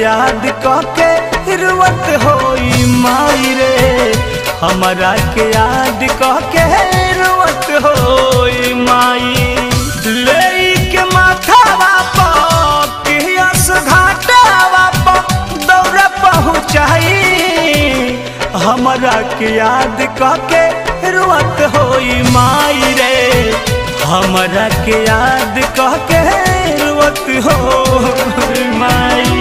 याद के रुवत होई माई रे, हमरा के याद के रुवत होई माई। ले के माथावा पर घाटावा पर दौड़ पहुँचाई, हमरा के याद के रुवत होई माई रे, हमरा के याद के रुवत होई माई।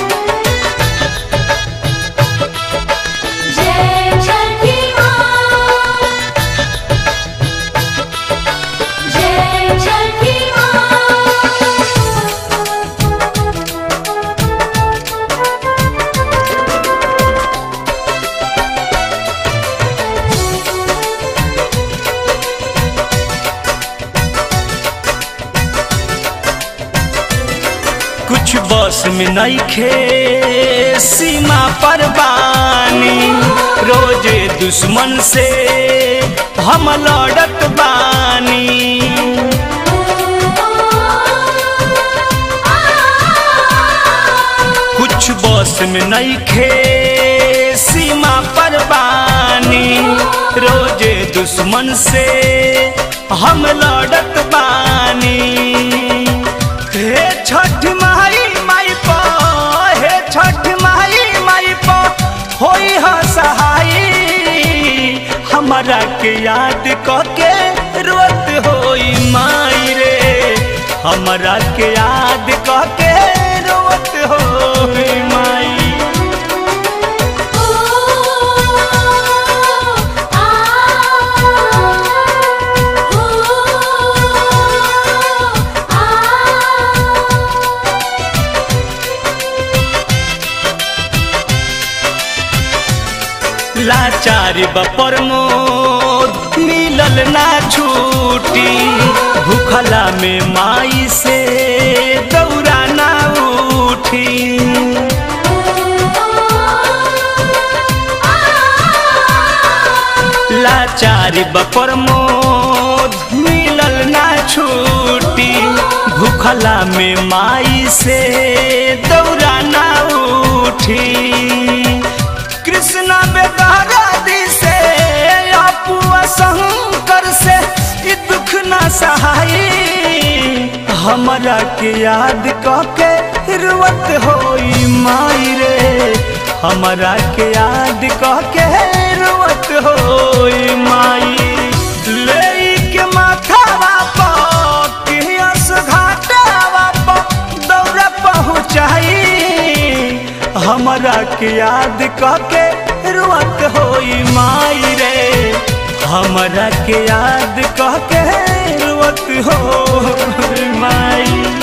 कुछ बस में नइखे सीमा पर बानी, रोजे दुश्मन से हम लड़त बानी। कुछ बस में नइखे सीमा पर बानी, रोजे दुश्मन से हम लड़त बानी। हे छठ माई माई पा, हे छठ माई माई पा होई सहाई, हमरा के याद के रुवत होई माई रे, हमरा के याद के रुवत होई माई। लाचारी बप्रमोद मिलल ना छूटी, भूखला में माई से दौरा ना उठी। लाचारी बप्रमोद मिलल ना छूटी, भूखला में माई से दौरा ना उठी। कृष्णा बेदरादी से अपुआ शंकर से ई दुख न सहाई, हमरा के याद के रुवत होई माई रे, हमरा के याद के रुवत होई माई। ले के माथावा पर घाटावा पर दौड़ पहुँचाई, हमरा के याद के रुवत होई माई रे, हमरा के याद के रुवत होई माई।